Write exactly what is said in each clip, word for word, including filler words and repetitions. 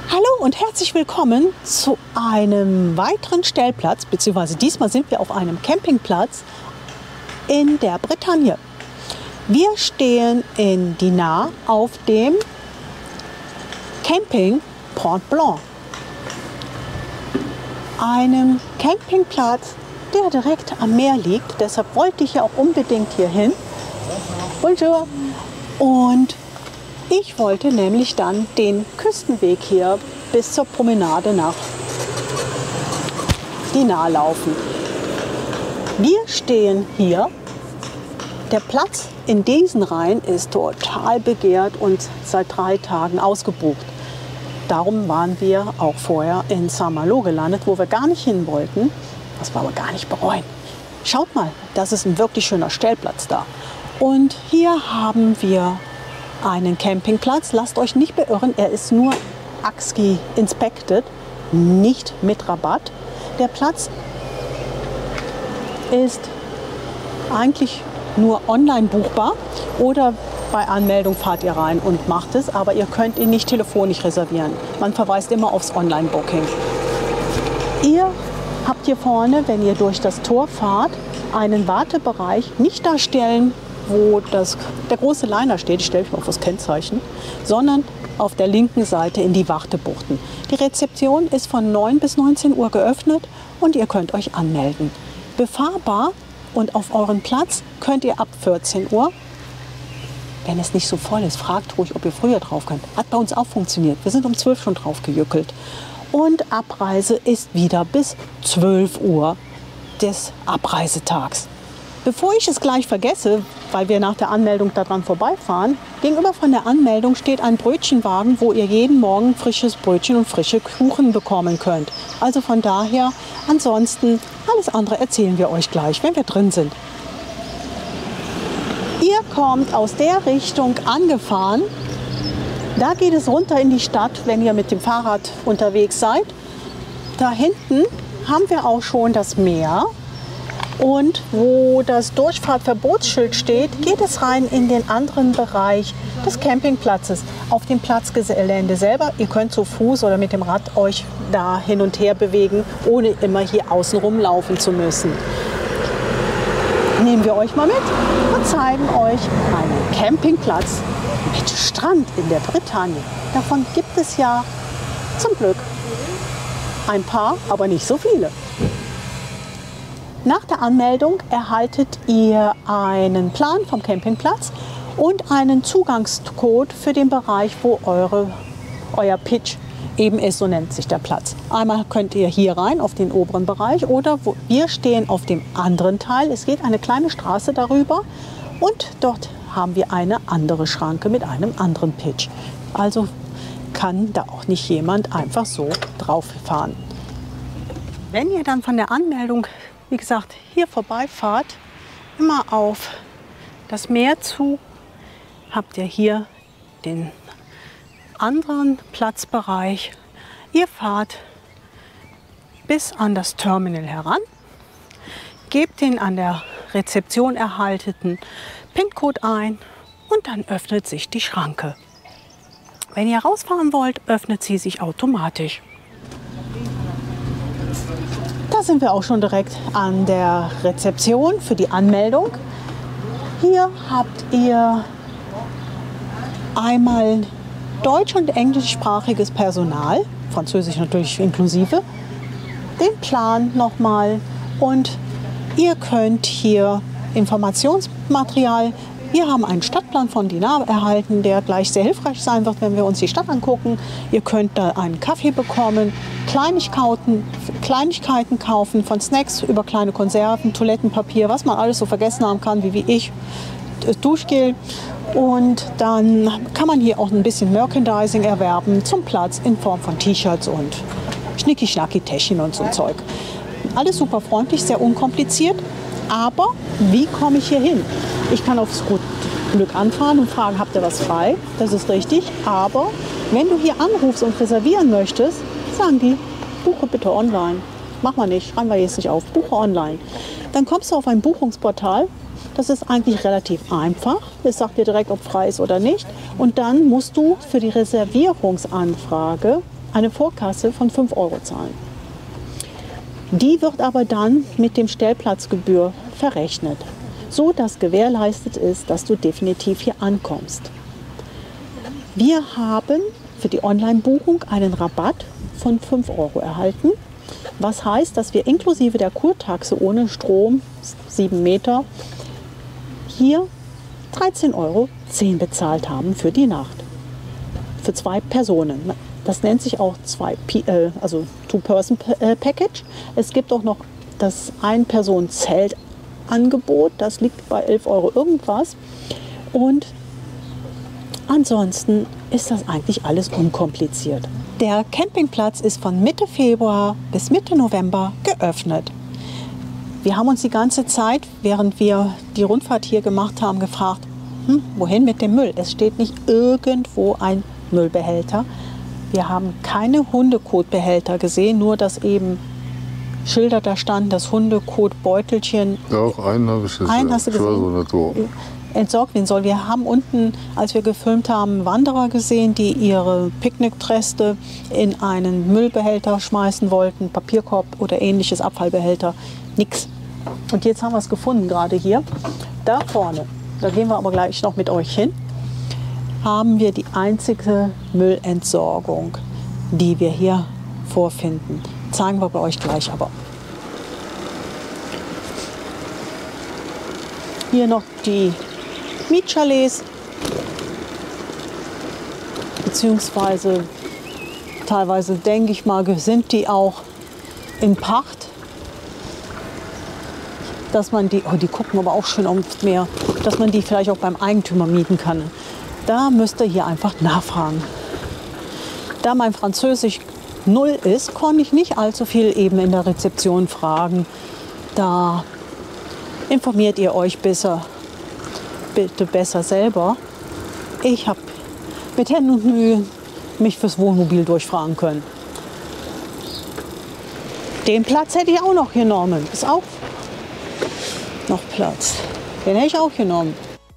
Hallo und herzlich willkommen zu einem weiteren Stellplatz, beziehungsweise diesmal sind wir auf einem Campingplatz in der Bretagne. Wir stehen in Dinard auf dem Camping Pont Blanc, einem Campingplatz, der direkt am Meer liegt. Deshalb wollte ich ja auch unbedingt hier hin. Bonjour. Und ich wollte nämlich dann den Küstenweg hier bis zur Promenade nach Dinard laufen. Wir stehen hier. Der Platz in diesen Reihen ist total begehrt und seit drei Tagen ausgebucht. Darum waren wir auch vorher in Saint-Malo gelandet, wo wir gar nicht hin wollten, was wir aber gar nicht bereuen. Schaut mal, das ist ein wirklich schöner Stellplatz da. Und hier haben wir einen Campingplatz. Lasst euch nicht beirren, er ist nur A X G inspected, nicht mit Rabatt. Der Platz ist eigentlich nur online buchbar oder bei Anmeldung fahrt ihr rein und macht es, aber ihr könnt ihn nicht telefonisch reservieren. Man verweist immer aufs Online-Booking. Ihr habt hier vorne, wenn ihr durch das Tor fahrt, einen Wartebereich, nicht da stellen, wo das, der große Liner steht, ich stelle mich mal auf das Kennzeichen, sondern auf der linken Seite in die Wartebuchten. Die Rezeption ist von neun bis neunzehn Uhr geöffnet und ihr könnt euch anmelden. Befahrbar und auf euren Platz könnt ihr ab vierzehn Uhr, wenn es nicht so voll ist, fragt ruhig, ob ihr früher drauf könnt. Hat bei uns auch funktioniert. Wir sind um zwölf schon drauf gejückelt. Und Abreise ist wieder bis zwölf Uhr des Abreisetags. Bevor ich es gleich vergesse, weil wir nach der Anmeldung daran vorbeifahren, gegenüber von der Anmeldung steht ein Brötchenwagen, wo ihr jeden Morgen frisches Brötchen und frische Kuchen bekommen könnt. Also von daher, ansonsten, alles andere erzählen wir euch gleich, wenn wir drin sind. Ihr kommt aus der Richtung angefahren. Da geht es runter in die Stadt, wenn ihr mit dem Fahrrad unterwegs seid. Da hinten haben wir auch schon das Meer. Und wo das Durchfahrtverbotsschild steht, geht es rein in den anderen Bereich des Campingplatzes. Auf dem Platzgelände selber. Ihr könnt zu Fuß oder mit dem Rad euch da hin und her bewegen, ohne immer hier außen rumlaufen zu müssen. Nehmen wir euch mal mit und zeigen euch einen Campingplatz mit Strand in der Bretagne. Davon gibt es ja zum Glück ein paar, aber nicht so viele. Nach der Anmeldung erhaltet ihr einen Plan vom Campingplatz und einen Zugangscode für den Bereich, wo eure, euer Pitch eben ist, so nennt sich der Platz. Einmal könnt ihr hier rein auf den oberen Bereich oder wo wir stehen auf dem anderen Teil. Es geht eine kleine Straße darüber und dort haben wir eine andere Schranke mit einem anderen Pitch. Also kann da auch nicht jemand einfach so drauf fahren. Wenn ihr dann von der Anmeldung, wie gesagt, hier vorbeifahrt, immer auf das Meer zu, habt ihr hier den anderen Platzbereich. Ihr fahrt bis an das Terminal heran, gebt den an der Rezeption erhaltenen PIN-Code ein und dann öffnet sich die Schranke. Wenn ihr rausfahren wollt, öffnet sie sich automatisch. Da sind wir auch schon direkt an der Rezeption für die Anmeldung. Hier habt ihr einmal deutsch- und englischsprachiges Personal, Französisch natürlich inklusive, den Plan nochmal und ihr könnt hier Informationsmaterial. Wir haben einen Stadtplan von Dinard erhalten, der gleich sehr hilfreich sein wird, wenn wir uns die Stadt angucken. Ihr könnt da einen Kaffee bekommen, Kleinigkeiten, Kleinigkeiten kaufen, von Snacks über kleine Konserven, Toilettenpapier, was man alles so vergessen haben kann, wie, wie ich, Duschgel. Und dann kann man hier auch ein bisschen Merchandising erwerben zum Platz in Form von T-Shirts und Schnicki-Schnacki-Täschchen und so ein Zeug. Alles super freundlich, sehr unkompliziert. Aber wie komme ich hier hin? Ich kann aufs gut Glück anfahren und fragen, habt ihr was frei? Das ist richtig. Aber wenn du hier anrufst und reservieren möchtest, sagen die, buche bitte online. Mach mal nicht, schreiben wir jetzt nicht auf, buche online. Dann kommst du auf ein Buchungsportal. Das ist eigentlich relativ einfach. Es sagt dir direkt, ob frei ist oder nicht. Und dann musst du für die Reservierungsanfrage eine Vorkasse von fünf Euro zahlen. Die wird aber dann mit dem Stellplatzgebühr verrechnet, so dass gewährleistet ist, dass du definitiv hier ankommst. Wir haben für die Online-Buchung einen Rabatt von fünf Euro erhalten, was heißt, dass wir inklusive der Kurtaxe ohne Strom, sieben Meter, hier dreizehn Euro zehn bezahlt haben für die Nacht. Für zwei Personen. Das nennt sich auch zwei, äh, also Two-Person-Package. Es gibt auch noch das Ein-Personen-Zelt-Angebot. Das liegt bei elf Euro irgendwas. Und ansonsten ist das eigentlich alles unkompliziert. Der Campingplatz ist von Mitte Februar bis Mitte November geöffnet. Wir haben uns die ganze Zeit, während wir die Rundfahrt hier gemacht haben, gefragt, hm, wohin mit dem Müll? Es steht nicht irgendwo ein Müllbehälter. Wir haben keine Hundekotbehälter gesehen, nur dass eben Schilder da standen, das Hundekotbeutelchen. Doch, einen habe ich gesehen. Einen hast du gesehen? Entsorgt werden soll. Wir haben unten, als wir gefilmt haben, Wanderer gesehen, die ihre Picknickreste in einen Müllbehälter schmeißen wollten, Papierkorb oder ähnliches, Abfallbehälter. Nix. Und jetzt haben wir es gefunden, gerade hier. Da vorne, da gehen wir aber gleich noch mit euch hin, haben wir die einzige Müllentsorgung, die wir hier vorfinden. Zeigen wir bei euch gleich aber. Hier noch die Mietchalets, beziehungsweise teilweise denke ich mal, sind die auch in Pacht, dass man die, oh, die gucken aber auch schön oft mehr, dass man die vielleicht auch beim Eigentümer mieten kann. Da müsst ihr hier einfach nachfragen. Da mein Französisch null ist, konnte ich nicht allzu viel eben in der Rezeption fragen. Da informiert ihr euch besser, bitte besser selber. Ich habe mit Händen und Mühe mich fürs Wohnmobil durchfragen können. Den Platz hätte ich auch noch genommen. Ist auch noch Platz. Den hätte ich auch genommen.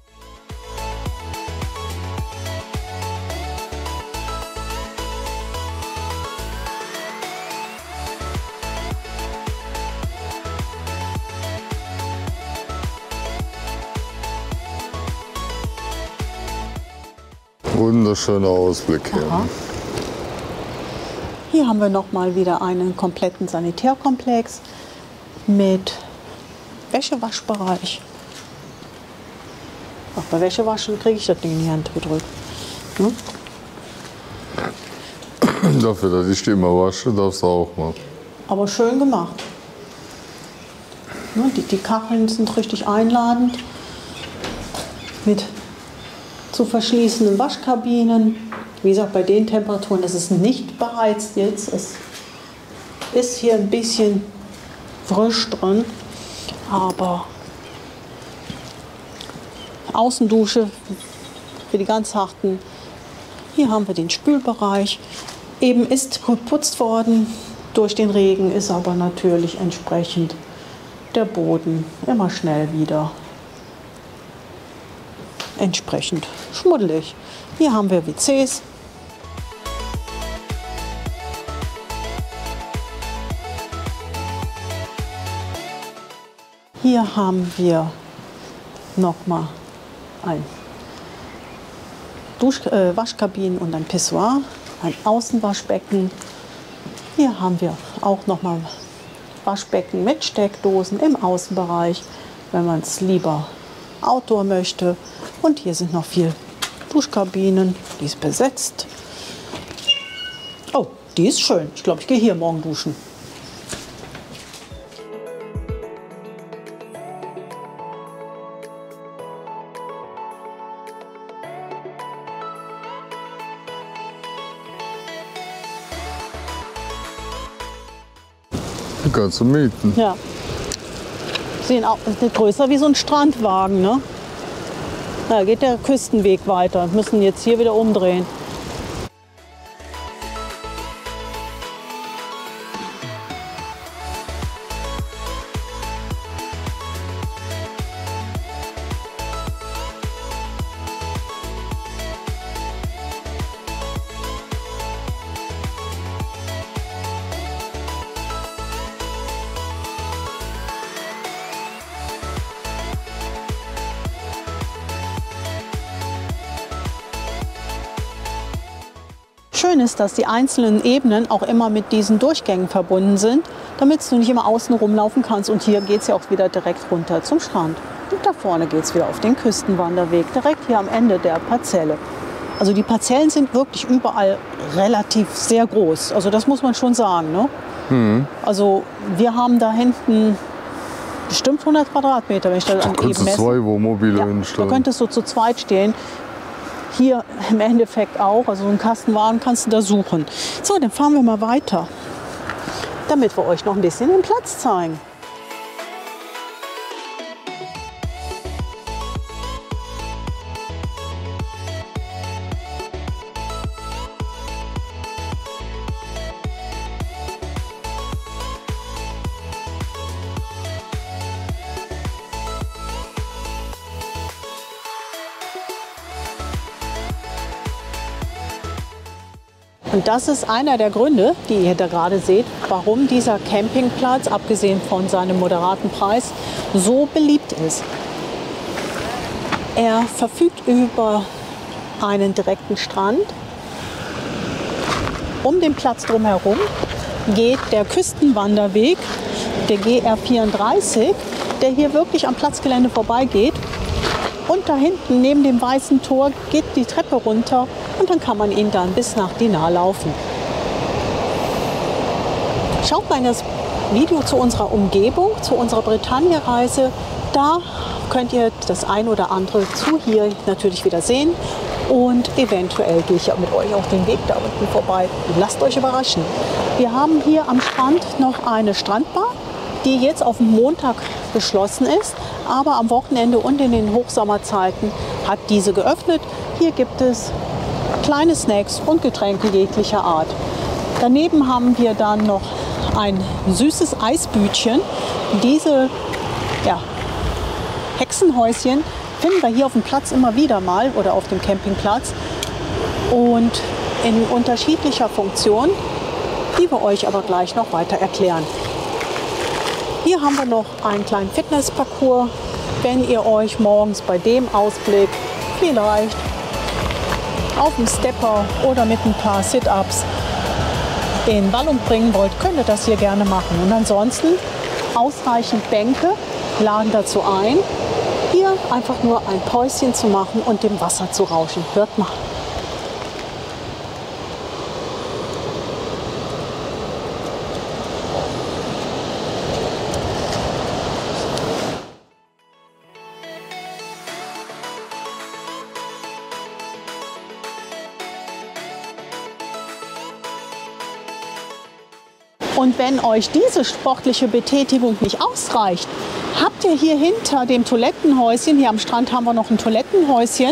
Wunderschöner Ausblick hier. Aha. Hier haben wir noch mal wieder einen kompletten Sanitärkomplex mit Wäschewaschbereich. Ach, bei Wäschewaschen kriege ich das Ding in die Hand gedrückt. Hm? Dafür, dass ich die immer wasche, darfst du auch mal. Aber schön gemacht. Ne, die, die Kacheln sind richtig einladend. Mit zu verschließenden Waschkabinen. Wie gesagt, bei den Temperaturen ist es nicht beheizt jetzt. Es ist hier ein bisschen frisch drin, aber Außendusche für die ganz harten. Hier haben wir den Spülbereich. Eben ist geputzt worden durch den Regen, ist aber natürlich entsprechend der Boden immer schnell wieder entsprechend schmuddelig. Hier haben wir W Cs. Hier haben wir nochmal ein Dusch, äh, Waschkabinen und ein Pissoir, ein Außenwaschbecken. Hier haben wir auch nochmal Waschbecken mit Steckdosen im Außenbereich, wenn man es lieber Outdoor möchte. Und hier sind noch vier Duschkabinen, die ist besetzt. Oh, die ist schön. Ich glaube, ich gehe hier morgen duschen. Die kannst du mieten. Ja. Sehen auch größer wie so ein Strandwagen, ne? Da geht der Küstenweg weiter. Wir müssen jetzt hier wieder umdrehen. Schön ist, dass die einzelnen Ebenen auch immer mit diesen Durchgängen verbunden sind, damit du nicht immer außen rumlaufen kannst. Und hier geht es ja auch wieder direkt runter zum Strand. Und da vorne geht es wieder auf den Küstenwanderweg, direkt hier am Ende der Parzelle. Also die Parzellen sind wirklich überall relativ sehr groß. Also das muss man schon sagen. Ne? Mhm. Also wir haben da hinten bestimmt hundert Quadratmeter, wenn ich das an eben messe. Zwei Wohnmobile ja, hinstellen. Da könntest du zu zweit stehen. Hier im Endeffekt auch. Also einen Kastenwagen kannst du da suchen. So, dann fahren wir mal weiter, damit wir euch noch ein bisschen den Platz zeigen. Und das ist einer der Gründe, die ihr da gerade seht, warum dieser Campingplatz, abgesehen von seinem moderaten Preis, so beliebt ist. Er verfügt über einen direkten Strand. Um den Platz drumherum geht der Küstenwanderweg, der G R vierunddreißig, der hier wirklich am Platzgelände vorbeigeht. Und da hinten neben dem weißen Tor geht die Treppe runter und dann kann man ihn dann bis nach Dinard laufen. Schaut mal in das Video zu unserer Umgebung, zu unserer Bretagne-Reise. Da könnt ihr das ein oder andere zu hier natürlich wieder sehen. Und eventuell gehe ich ja mit euch auch den Weg da unten vorbei. Lasst euch überraschen. Wir haben hier am Strand noch eine Strandbar, die jetzt auf dem Montag geschlossen ist. Aber am Wochenende und in den Hochsommerzeiten hat diese geöffnet. Hier gibt es kleine Snacks und Getränke jeglicher Art. Daneben haben wir dann noch ein süßes Eisbütchen. Diese ja, Hexenhäuschen finden wir hier auf dem Platz immer wieder mal oder auf dem Campingplatz. Und in unterschiedlicher Funktion, die wir euch aber gleich noch weiter erklären. Hier haben wir noch einen kleinen Fitnessparcours, wenn ihr euch morgens bei dem Ausblick vielleicht auf dem Stepper oder mit ein paar Sit-Ups in Wallung bringen wollt, könnt ihr das hier gerne machen. Und ansonsten ausreichend Bänke laden dazu ein, hier einfach nur ein Päuschen zu machen und dem Wasser zu rauschen. Hört mal. Und wenn euch diese sportliche Betätigung nicht ausreicht, habt ihr hier hinter dem Toilettenhäuschen, hier am Strand haben wir noch ein Toilettenhäuschen,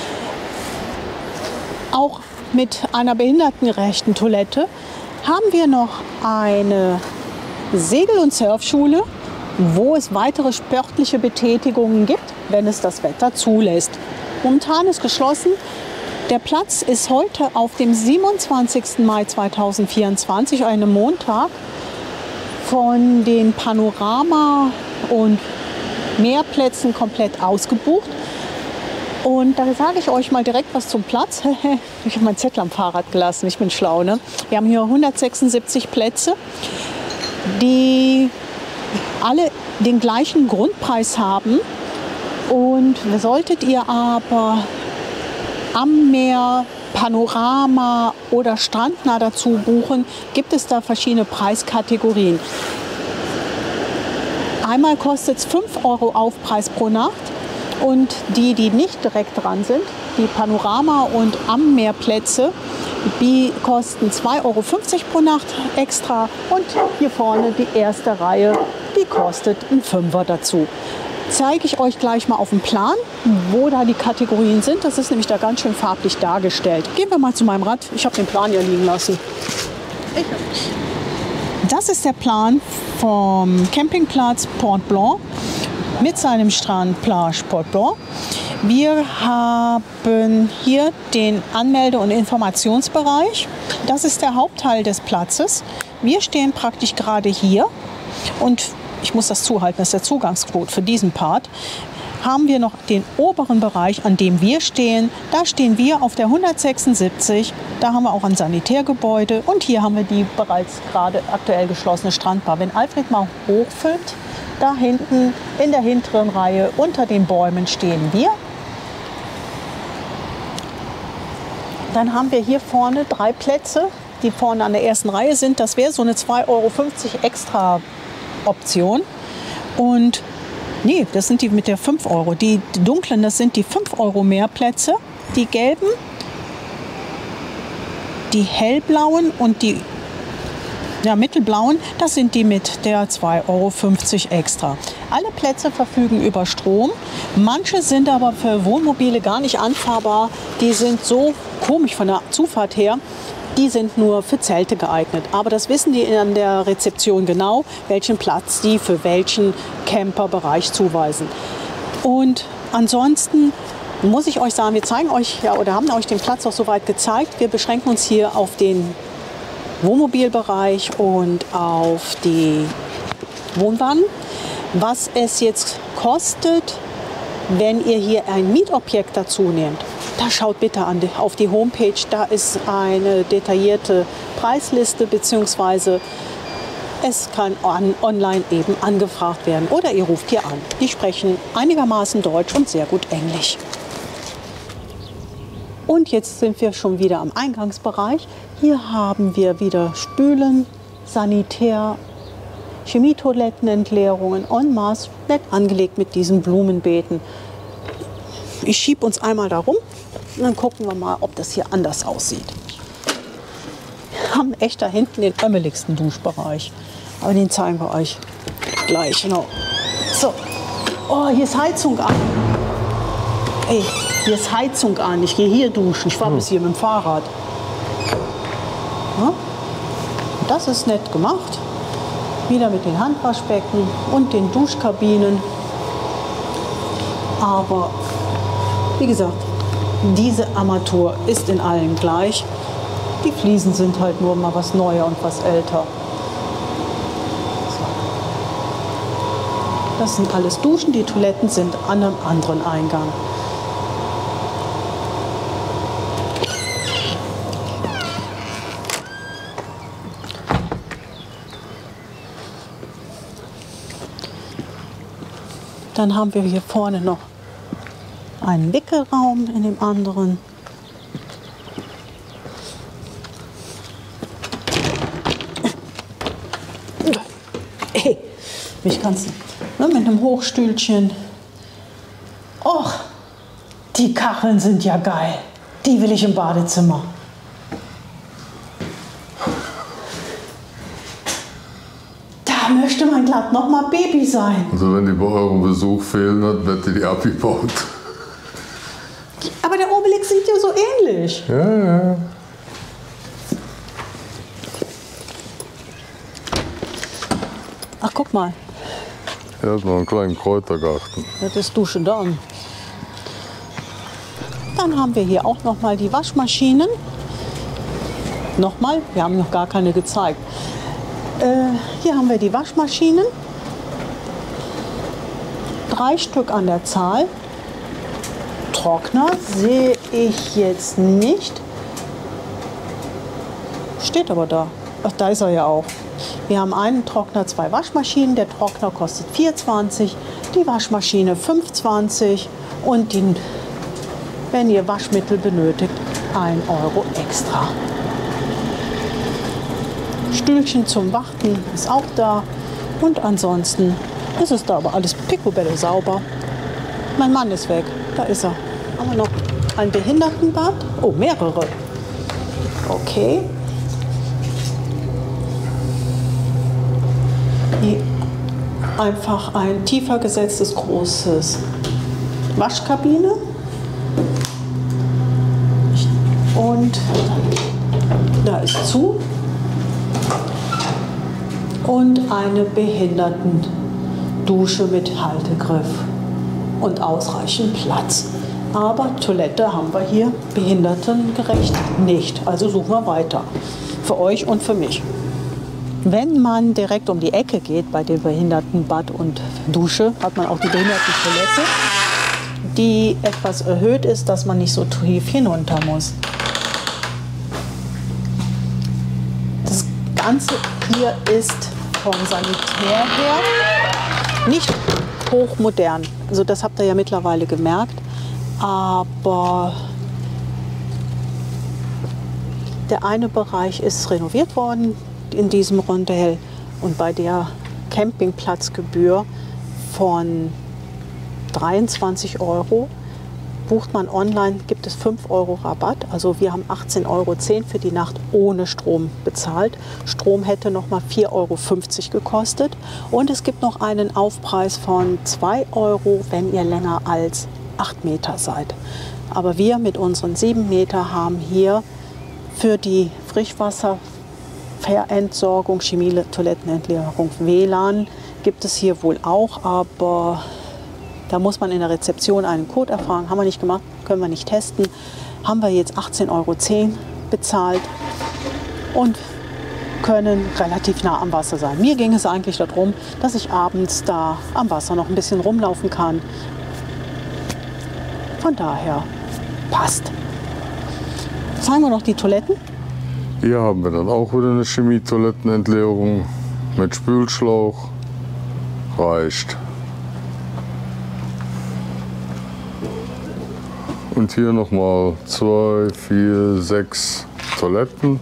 auch mit einer behindertengerechten Toilette, haben wir noch eine Segel- und Surfschule, wo es weitere sportliche Betätigungen gibt, wenn es das Wetter zulässt. Momentan ist geschlossen. Der Platz ist heute auf dem siebenundzwanzigsten Mai zweitausendvierundzwanzig, einem Montag, von den Panorama- und Meerplätzen komplett ausgebucht. Und da sage ich euch mal direkt was zum Platz. Ich habe meinen Zettel am Fahrrad gelassen, ich bin schlau, ne? Wir haben hier hundertsechsundsiebzig Plätze, die alle den gleichen Grundpreis haben. Und solltet ihr aber am Meer, Panorama oder strandnah dazu buchen, gibt es da verschiedene Preiskategorien. Einmal kostet es fünf Euro Aufpreis pro Nacht und die, die nicht direkt dran sind, die Panorama- und am Meerplätze, die kosten zwei Euro fünfzig pro Nacht extra und hier vorne die erste Reihe, die kostet einen Fünfer dazu. Zeige ich euch gleich mal auf dem Plan, wo da die Kategorien sind. Das ist nämlich da ganz schön farblich dargestellt. Gehen wir mal zu meinem Rad. Ich habe den Plan hier liegen lassen. Das ist der Plan vom Campingplatz Port Blanc mit seinem Strand Plage Port Blanc. Wir haben hier den Anmelde- und Informationsbereich. Das ist der Hauptteil des Platzes. Wir stehen praktisch gerade hier und ich muss das zuhalten, das ist der Zugangscode für diesen Part, haben wir noch den oberen Bereich, an dem wir stehen. Da stehen wir auf der hundertsechsundsiebzig. Da haben wir auch ein Sanitärgebäude. Und hier haben wir die bereits gerade aktuell geschlossene Strandbar. Wenn Alfred mal hochfilmt, da hinten in der hinteren Reihe unter den Bäumen stehen wir. Dann haben wir hier vorne drei Plätze, die vorne an der ersten Reihe sind. Das wäre so eine zwei Euro fünfzig extra Option. Und nee, das sind die mit der fünf Euro. Die, die dunklen, das sind die fünf Euro mehr Plätze. Die gelben, die hellblauen und die ja, mittelblauen, das sind die mit der zwei Euro fünfzig extra. Alle Plätze verfügen über Strom. Manche sind aber für Wohnmobile gar nicht anfahrbar. Die sind so komisch von der Zufahrt her. Die sind nur für Zelte geeignet. Aber das wissen die an der Rezeption genau, welchen Platz die für welchen Camperbereich zuweisen. Und ansonsten muss ich euch sagen, wir zeigen euch ja oder haben euch den Platz auch soweit gezeigt. Wir beschränken uns hier auf den Wohnmobilbereich und auf die Wohnwagen. Was es jetzt kostet, wenn ihr hier ein Mietobjekt dazu nehmt, da schaut bitte an die, auf die Homepage. Da ist eine detaillierte Preisliste, beziehungsweise es kann on, online eben angefragt werden. Oder ihr ruft hier an. Die sprechen einigermaßen Deutsch und sehr gut Englisch. Und jetzt sind wir schon wieder am Eingangsbereich. Hier haben wir wieder Spülen, Sanitär, Chemietoilettenentleerungen en masse, nett angelegt mit diesen Blumenbeeten. Ich schiebe uns einmal da rum und dann gucken wir mal, ob das hier anders aussieht. Wir haben echt da hinten den ömmeligsten Duschbereich. Aber den zeigen wir euch gleich. Genau. So. Oh, hier ist Heizung an. Ey, hier ist Heizung an. Ich gehe hier duschen. Ich fahre bis hier mit dem Fahrrad. Ja? Das ist nett gemacht. Wieder mit den Handwaschbecken und den Duschkabinen. Aber wie gesagt, diese Armatur ist in allen gleich. Die Fliesen sind halt nur mal was neuer und was älter. So. Das sind alles Duschen. Die Toiletten sind an einem anderen Eingang. Dann haben wir hier vorne noch einen Wickelraum in dem anderen. Hey, mich kannst du, ne, mit einem Hochstühlchen. Och, die Kacheln sind ja geil. Die will ich im Badezimmer. Da möchte man glatt noch mal Baby sein. Also wenn die bei eurem Besuch fehlen hat, wird die abgebaut. Aber der Obelix sieht ja so ähnlich. Ja, ja. Ach, guck mal. Hier hat man einen kleinen Kräutergarten. Das ist Dusche dann. Dann haben wir hier auch noch mal die Waschmaschinen. Nochmal, wir haben noch gar keine gezeigt. Äh, hier haben wir die Waschmaschinen. Drei Stück an der Zahl. Trockner sehe ich jetzt nicht. Steht aber da. Ach, da ist er ja auch. Wir haben einen Trockner, zwei Waschmaschinen. Der Trockner kostet vier zwanzig, die Waschmaschine fünf zwanzig und den, wenn ihr Waschmittel benötigt, ein Euro extra. Stühlchen zum Warten ist auch da und ansonsten ist es da aber alles picobello sauber. Mein Mann ist weg, da ist er. Haben wir noch ein Behindertenbad? Oh, mehrere. Okay. Hier einfach ein tiefer gesetztes großes Waschkabine. Und da ist zu. Und eine Behindertendusche mit Haltegriff und ausreichend Platz. Aber Toilette haben wir hier behindertengerecht nicht. Also suchen wir weiter. Für euch und für mich. Wenn man direkt um die Ecke geht bei dem Behindertenbad und Dusche, hat man auch die Behindertentoilette. die etwas erhöht ist, dass man nicht so tief hinunter muss. Das Ganze hier ist vom Sanitär her nicht hochmodern. Also das habt ihr ja mittlerweile gemerkt. Aber der eine Bereich ist renoviert worden in diesem Rondell. Und bei der Campingplatzgebühr von dreiundzwanzig Euro bucht man online, gibt es fünf Euro Rabatt. Also wir haben achtzehn Euro zehn für die Nacht ohne Strom bezahlt. Strom hätte noch mal vier Euro fünfzig gekostet. Und es gibt noch einen Aufpreis von zwei Euro, wenn ihr länger als acht Meter seid. Aber wir mit unseren sieben Meter haben hier für die Frischwasserverentsorgung, Chemie, Toilettenentleerung, W L A N gibt es hier wohl auch, aber da muss man in der Rezeption einen Code erfragen. Haben wir nicht gemacht, können wir nicht testen. Haben wir jetzt achtzehn Euro zehn bezahlt und können relativ nah am Wasser sein. Mir ging es eigentlich darum, dass ich abends da am Wasser noch ein bisschen rumlaufen kann. Von daher passt. Zeigen wir noch die Toiletten. Hier haben wir dann auch wieder eine Chemie-Toilettenentleerung mit Spülschlauch. Reicht. Und hier nochmal zwei, vier, sechs Toiletten.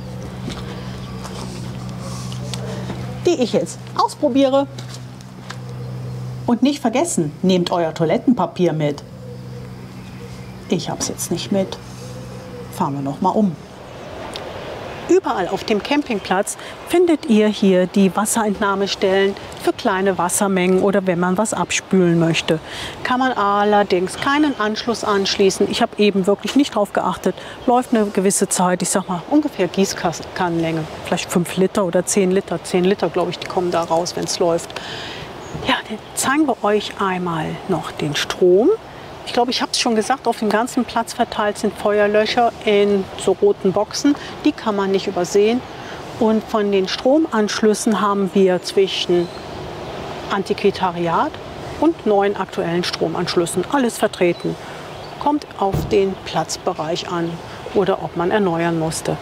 Die ich jetzt ausprobiere. Und nicht vergessen, nehmt euer Toilettenpapier mit. Ich habe es jetzt nicht mit. Fahren wir noch mal um. Überall auf dem Campingplatz findet ihr hier die Wasserentnahmestellen für kleine Wassermengen oder wenn man was abspülen möchte. Kann man allerdings keinen Anschluss anschließen. Ich habe eben wirklich nicht drauf geachtet. Läuft eine gewisse Zeit, ich sag mal ungefähr Gießkannenlänge, vielleicht fünf Liter oder zehn Liter. zehn Liter, glaube ich, die kommen da raus, wenn es läuft. Ja, dann zeigen wir euch einmal noch den Strom. Ich glaube, ich habe es schon gesagt, auf dem ganzen Platz verteilt sind Feuerlöscher in so roten Boxen. Die kann man nicht übersehen. Und von den Stromanschlüssen haben wir zwischen Antiquitariat und neuen aktuellen Stromanschlüssen alles vertreten. Kommt auf den Platzbereich an oder ob man erneuern musste.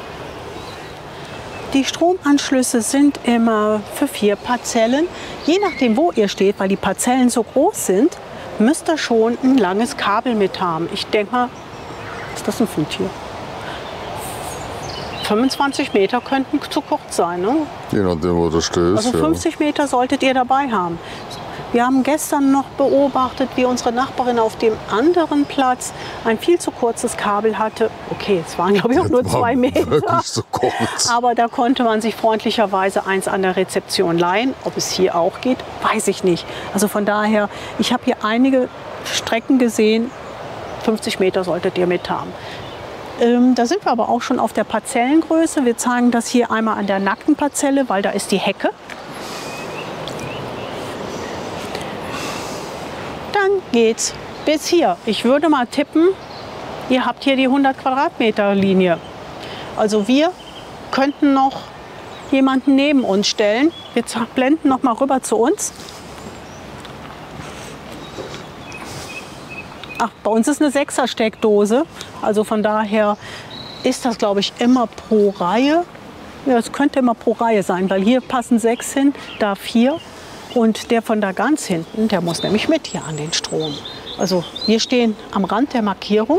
Die Stromanschlüsse sind immer für vier Parzellen. Je nachdem, wo ihr steht, weil die Parzellen so groß sind, müsst ihr schon ein langes Kabel mit haben. Ich denke mal, ist das ein Fund hier? fünfundzwanzig Meter könnten zu kurz sein, ne? Je nachdem, wo du stehst. Also fünfzig ja. Meter solltet ihr dabei haben. Wir haben gestern noch beobachtet, wie unsere Nachbarin auf dem anderen Platz ein viel zu kurzes Kabel hatte. Okay, es waren glaube ich auch nur zwei Meter. Wirklich so kurz. Aber da konnte man sich freundlicherweise eins an der Rezeption leihen. Ob es hier auch geht, weiß ich nicht. Also von daher, ich habe hier einige Strecken gesehen. fünfzig Meter solltet ihr mit haben. Ähm, da sind wir aber auch schon auf der Parzellengröße. Wir zeigen das hier einmal an der nackten Parzelle, weil da ist die Hecke. Dann geht's bis hier. Ich würde mal tippen, ihr habt hier die hundert Quadratmeter Linie. Also wir könnten noch jemanden neben uns stellen. Wir blenden noch mal rüber zu uns. Ach, bei uns ist eine sechser Steckdose. Also von daher ist das, glaube ich, immer pro Reihe. Ja, es könnte immer pro Reihe sein, weil hier passen sechs hin, da vier. Und der von da ganz hinten, der muss nämlich mit hier an den Strom. Also wir stehen am Rand der Markierung.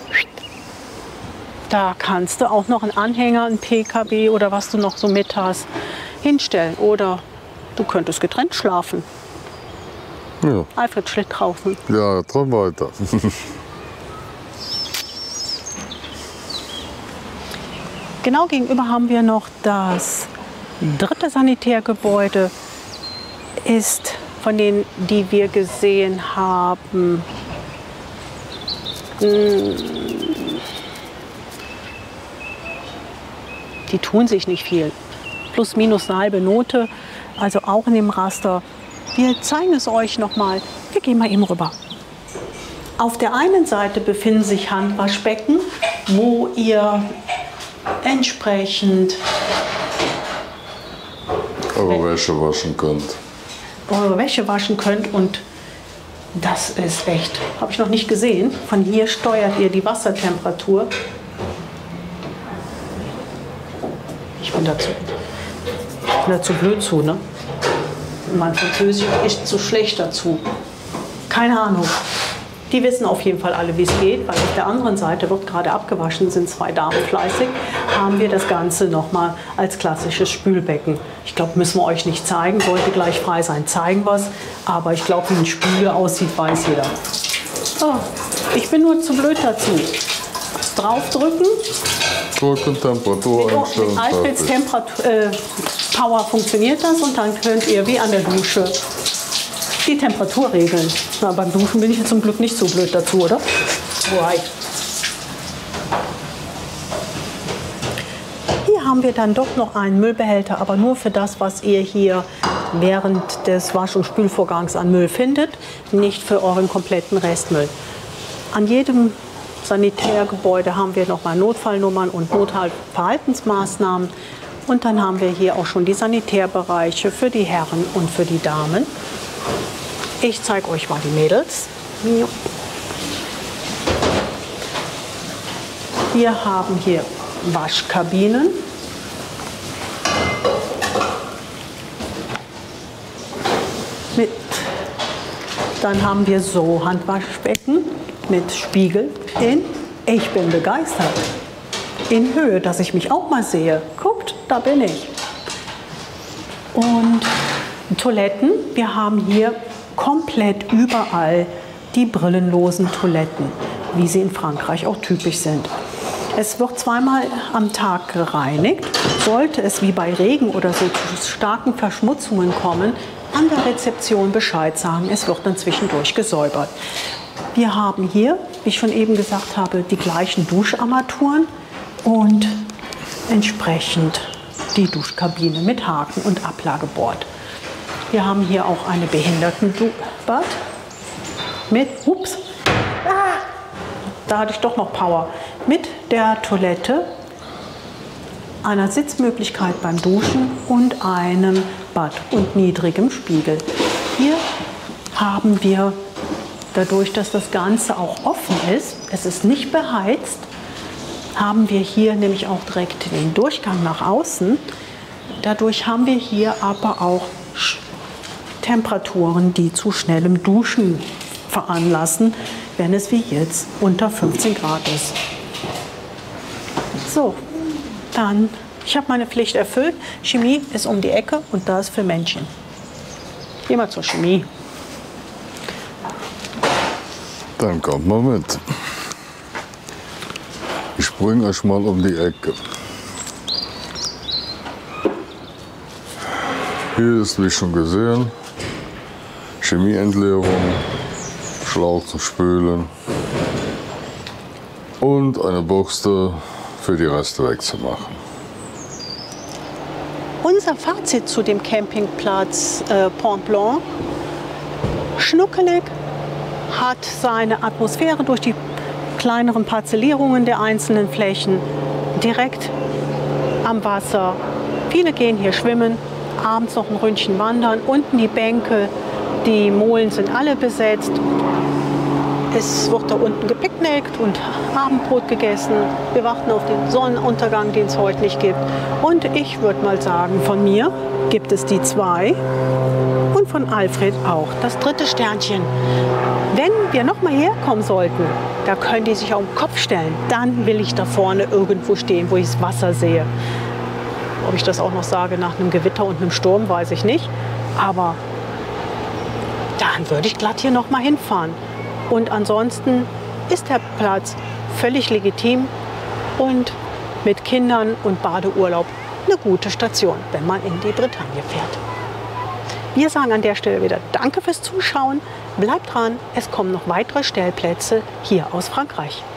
Da kannst du auch noch einen Anhänger, einen P K W oder was du noch so mit hast, hinstellen. Oder du könntest getrennt schlafen. Ja. Alfred schlägt draußen. Ja, dran weiter. Genau gegenüber haben wir noch das dritte Sanitärgebäude. Ist von denen, die wir gesehen haben, die tun sich nicht viel. Plus minus eine halbe Note, also auch in dem Raster. Wir zeigen es euch noch mal. Wir gehen mal eben rüber. Auf der einen Seite befinden sich Handwaschbecken, wo ihr entsprechend eure Wäsche waschen könnt. eure Wäsche waschen könnt und Das ist echt, habe ich noch nicht gesehen. Von hier steuert ihr die Wassertemperatur. Ich bin dazu, ich bin dazu blöd zu, ne? Mein Französisch ist zu schlecht dazu. Keine Ahnung. Die wissen auf jeden Fall alle, wie es geht, weil auf der anderen Seite wird gerade abgewaschen, sind zwei Damen fleißig, haben wir das Ganze nochmal als klassisches Spülbecken. Ich glaube, müssen wir euch nicht zeigen, sollte gleich frei sein, zeigen wir es. Aber ich glaube, wie ein Spüle aussieht, weiß jeder. Oh, ich bin nur zu blöd dazu. Draufdrücken. Drücken, Temperatur einstellen. Mit Alfreds Temperatur, äh, Power funktioniert das und dann könnt ihr wie an der Dusche die Temperatur regeln. Na, beim Duschen bin ich jetzt zum Glück nicht so blöd dazu, oder? Right. Hier haben wir dann doch noch einen Müllbehälter, aber nur für das, was ihr hier während des Wasch- und Spülvorgangs an Müll findet, nicht für euren kompletten Restmüll. An jedem Sanitärgebäude haben wir nochmal Notfallnummern und Notfallverhaltensmaßnahmen. Und dann haben wir hier auch schon die Sanitärbereiche für die Herren und für die Damen. Ich zeige euch mal die Mädels. Wir haben hier Waschkabinen. Mit, dann haben wir so Handwaschbecken mit Spiegel in, ich bin begeistert, in Höhe, dass ich mich auch mal sehe. Guckt, da bin ich. Und Toiletten, wir haben hier komplett überall die brillenlosen Toiletten, wie sie in Frankreich auch typisch sind. Es wird zweimal am Tag gereinigt. Sollte es wie bei Regen oder so zu starken Verschmutzungen kommen, an der Rezeption Bescheid sagen. Es wird dann zwischendurch gesäubert. Wir haben hier, wie ich schon eben gesagt habe, die gleichen Duscharmaturen und entsprechend die Duschkabine mit Haken und Ablagebord. Wir haben hier auch eine Behindertenbad mit, ups, ah, da hatte ich doch noch Power, mit der Toilette, einer Sitzmöglichkeit beim Duschen und einem Bad und niedrigem Spiegel. Hier haben wir, dadurch, dass das Ganze auch offen ist, es ist nicht beheizt, haben wir hier nämlich auch direkt den Durchgang nach außen. Dadurch haben wir hier aber auch Temperaturen, die zu schnellem Duschen veranlassen, wenn es wie jetzt unter fünfzehn Grad ist. So, dann, ich habe meine Pflicht erfüllt. Chemie ist um die Ecke und da ist für Männchen. Geh mal zur Chemie. Dann kommt mal mit. Ich bringe euch mal um die Ecke. Hier ist, wie schon gesehen, Chemieentleerung, Schlauch zum Spülen und eine Bürste für die Reste wegzumachen. Unser Fazit zu dem Campingplatz äh, Pont Blanc: schnuckelig, hat seine Atmosphäre durch die kleineren Parzellierungen der einzelnen Flächen, direkt am Wasser. Viele gehen hier schwimmen, abends noch ein Ründchen wandern, unten die Bänke, die Molen sind alle besetzt. Es wird da unten gepicknickt und Abendbrot gegessen. Wir warten auf den Sonnenuntergang, den es heute nicht gibt. Und ich würde mal sagen, von mir gibt es die zwei und von Alfred auch das dritte Sternchen. Wenn wir noch mal herkommen sollten, da können die sich auf den Kopf stellen. Dann will ich da vorne irgendwo stehen, wo ich das Wasser sehe. Ob ich das auch noch sage nach einem Gewitter und einem Sturm, weiß ich nicht. Aber dann würde ich glatt hier noch mal hinfahren. Und ansonsten ist der Platz völlig legitim und mit Kindern und Badeurlaub eine gute Station, wenn man in die Bretagne fährt. Wir sagen an der Stelle wieder Danke fürs Zuschauen. Bleibt dran, es kommen noch weitere Stellplätze hier aus Frankreich.